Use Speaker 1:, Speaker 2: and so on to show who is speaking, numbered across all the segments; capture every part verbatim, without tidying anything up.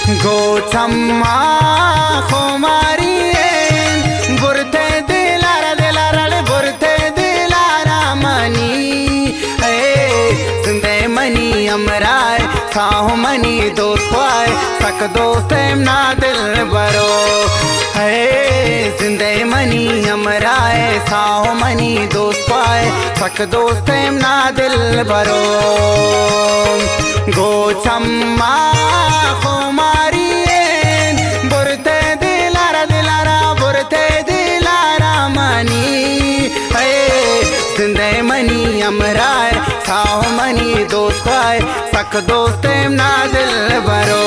Speaker 1: गोचम्मा खोमारियेन बुरते दिलारा दिलारा बुरते दिलारा मनी जिंदे मनी अमराय साहु मनी दोस्तवाय सक दोस्तेम ना दिल बरो जिंदे मनी अमराय साहु मनी दोस्तवाय सक दोस्तेम ना दिल बरो गोचम्मा खोमारियेन बुरते दिलारा दिलारा बुरते दिलारा मनी जिंदे मनी अमराय साहु मनी दोस्तवाय सक दोस्तेम ना दिल बरो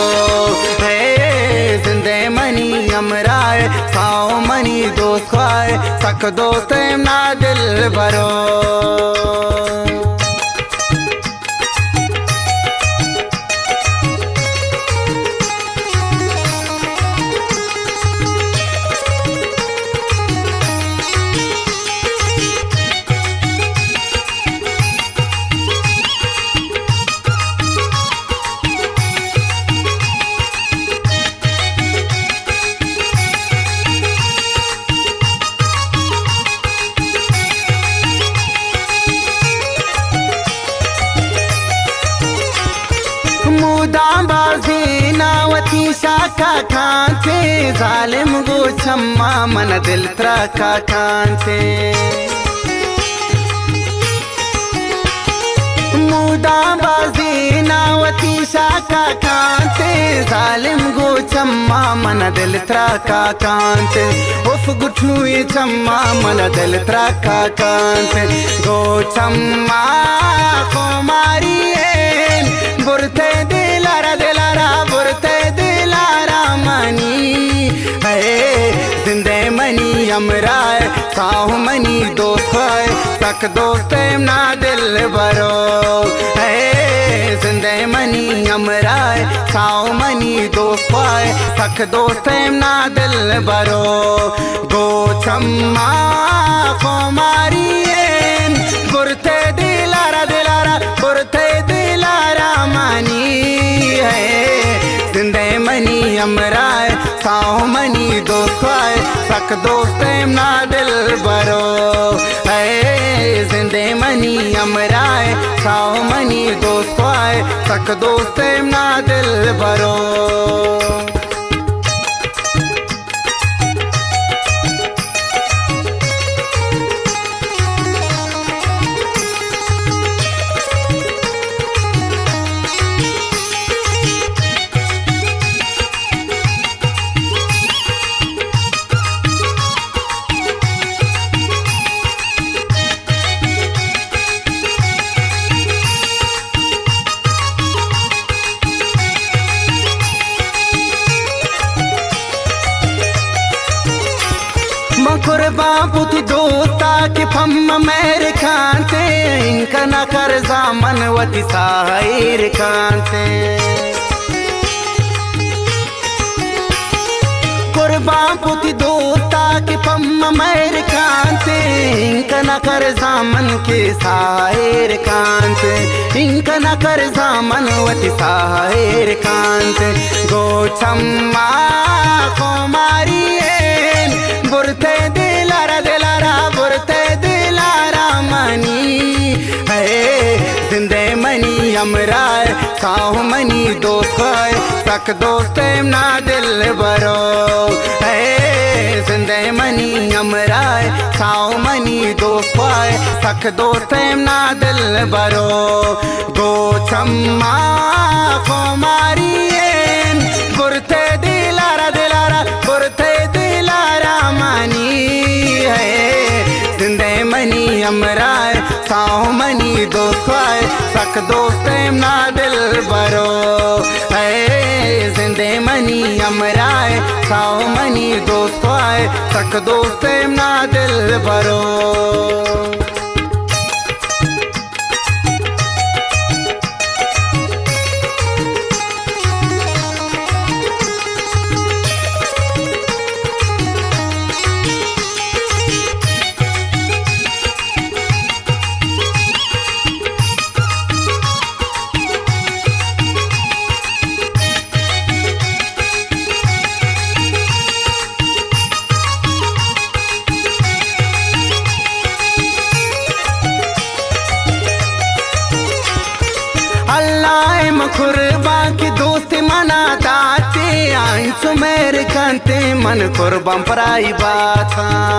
Speaker 1: जिंदे मनी अमराय साहु मनी दोस्तवाय सक दोस्तेम ना दिल बरो मुदाबाजी नावती शाखा खांते जालिम गोचम्मा मन दिल त्रका खांते मुदाबाजी नावती शाखा खांते जालिम गोचम्मा मन दिल त्रका खांते उफ गुठनुई चम्मा मन दिल त्रका खांते गोचम्मा खोमारियेन बुरते दिलारा दिलारा बुरते दिलारा मनी जिंदे मनी अमराय साहु मनी दोस्तवाय सक दोस्तेम ना दिल बरो जिंदे मनी अमराय साहु मनी दोस्तवाय सक दोस्तेम ना दिल बरो गोचम्मा खोमारियेन बुरते दिलारा दिलारा बुरते दिलारा मनी जिंदे मनी अमराय साहु मनी दोस्तवाय सक दोस्तेम ना दिल बरो जिंदे मनी अमराय साहु मनी दोस्तवाय सक दोस्तेम ना दिल बरो कुर्बा पुति दोस्ता के फम मेरे खांते इनका न कर जामन वती साहिर खांते कुर्बा पुति दोस्ता के फम मेरे खांते इनका न कर जामन के साहिर खांते इनका न कर जामन वती साहिर खांते गोचम्मा खोमारियेन बुरते दिलारा दिलारा बुरते दिलारा मनी जिंदे मनी अमराय साहु मनी दोस्तवाय सक दोस्तेम ना दिल बरो जिंदे मनी अमराय साहु मनी दोस्तवाय सक दोस्तेम ना दिल बरो गोचम्मा खोमारियेन बुरते दिलारा दिलारा बुरते दिलारा मनी जिंदे मनी अमराय साहु मनी दोस्तवाय सक दोस्तेम ना दिल बरो जिंदे मनी अमराय साहु मनी दोस्तवाय सक दोस्तेम ना दिल बरो मखुरबा की दोस्त मना दाते आंसू मेरे कंते मन कुर्बान पराई बात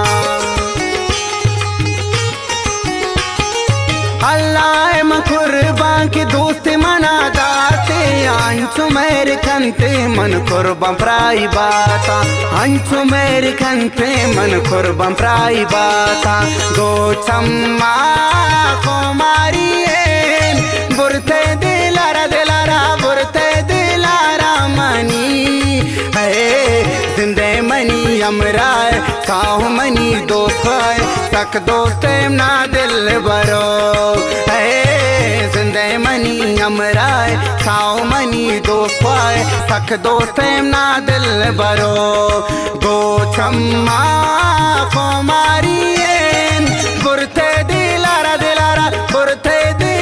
Speaker 1: अल्लाह मखुरबा की दोस्त मना दाते आंसू मेरे कंते मन कुर्बान पराई बात आंसू मेरे कंते मन कुर्बान पराई बात गो चम्मा कुमारी बुरते दिलारा दिलारा बुरते दिलारा मनी है जिंदे मनी अमराय साहु मनी दोस्त तक दोस्त ना दिल बरो है जिंदे मनी अमराय साहु मनी दोस्त तक दोस्त ना दिल बरो गो चम्मा कुमारी बुरते दिलारा दिलारा बुरते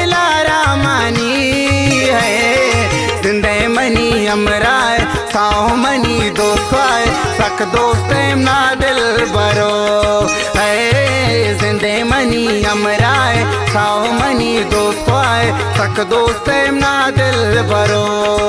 Speaker 1: जिंदे मनी अमराय साहु मनी दोस्त सक दोस्त ना दिल बरो है जिंदे मनी अमराय साहु मनी दोस्त सक दोस्त ना दिल बरो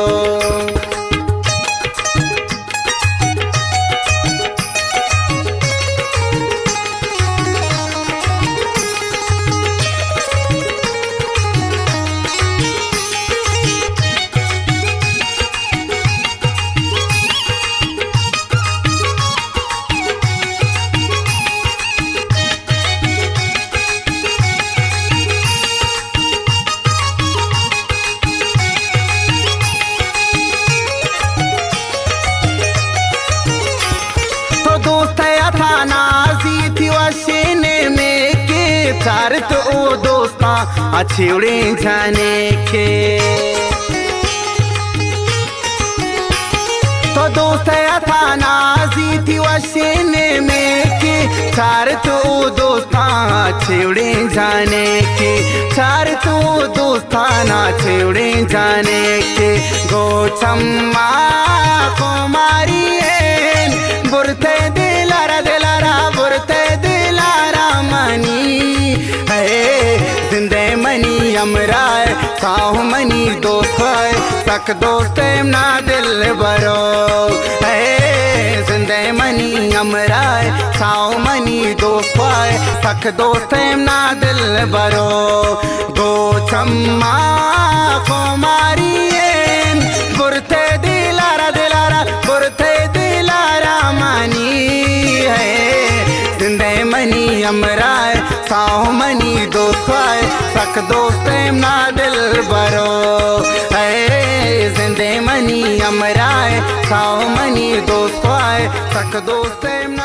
Speaker 1: चार तो ओ दोस्ता अछेड़े जाने के तो दोस्त था नाजी थी वशीने में के चार तो ओ दोस्ता छेड़े जाने के चार तो दोस्ता ना छेड़े जाने के गो चम्मा कुमारी बुरते दिलारा दिलारा बुरते दिलारा मनी जिंदे मनी अमराय साहु मनी दोस्त तक दोस्त ना दिल बरो है जिंदे मनी अमराय साहु मनी दोस्त तक दोस्त ना दिल बरो गो चम्मा कुमारी बुरते दिलारा दिलारा बुरते दिलारा मनी है जिंदे मनी अमराय साहु मनी दोस्त सक दोस्त ना दिल बरो है जिंदे मनी अमराय साहु मनी दोस्त सक दोस्त